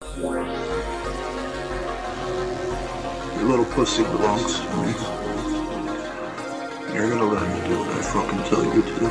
Your little pussy belongs to me. You're gonna let me do what I fucking tell you to.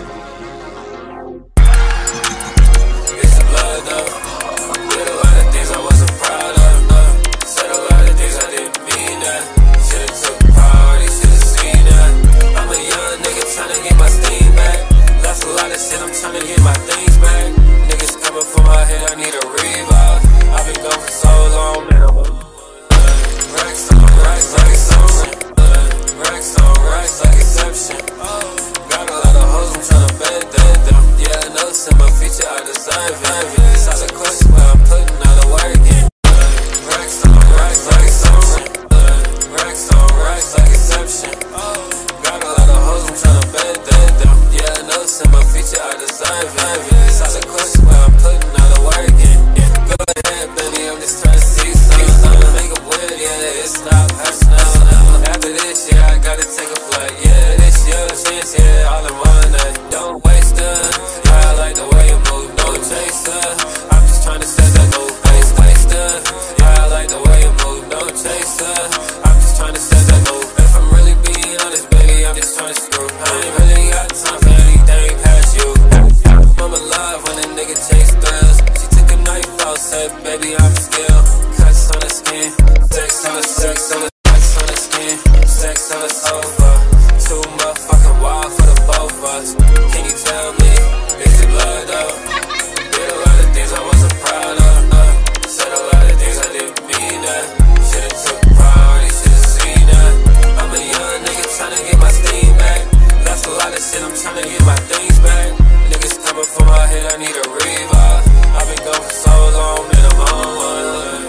It's the blood though. Did a lot of things I wasn't proud of. Said a lot of things I didn't mean that. Should've took priority, should've seen that. I'm a young nigga tryna get my steam back. Lost a lot of shit, I'm tryna get my things back. Niggas coming for my head, I need a revive. I've been gone for so long, man. Racks on racks like Exception. Racks on racks like Exception. Got a lot of hoes, I'm tryna bed them. Yeah, I know it's in my future, I deserve it. It's out of question, but I'm putting all the work in. Racks on racks like Exception. Racks on racks like Exception. Got a lot of hoes, I'm tryna bed them. Yeah, I know it's in my future, I deserve it. It's out of question, but I'm putting all the work in. Go ahead, baby, I'm just tryna see something. Make a win, yeah, it's not personal. After this, yeah, I gotta take a flight. Yeah, this your chance, yeah, all in one night. Don't waste it. Yeah, I like the way you move, no chaser. I'm just tryna set that no pace, waster. Yeah, I like the way you move, no chaser. I'm just tryna set that no. If I'm really being honest, baby, I'm just tryna screw. I ain't really got time for anything past you. I'm alive when a nigga chase thrills. She took a knife out, said, baby, I'm skilled. Cuts on the skin, sex on the cuts on the skin, sex on the sofa. Too motherfucking wild for the both of us. Can you tell me, is it blood though? Did a lot of things I wasn't proud of. Said a lot of things I didn't mean that. Should've took priority, should've seen that. I'm a young nigga tryna get my steam back. Lost a lot of shit, I'm tryna get my things back. Niggas coming for my head, I need a revive. I've been gone for so long, man, I'm on one.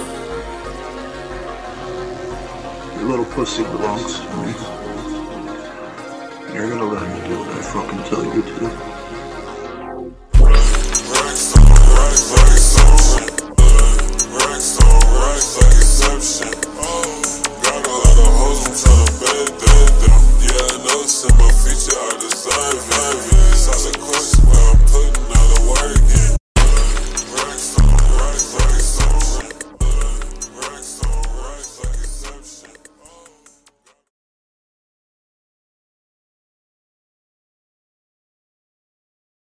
Your little pussy belongs to me. You're gonna let me do what I fucking tell you to.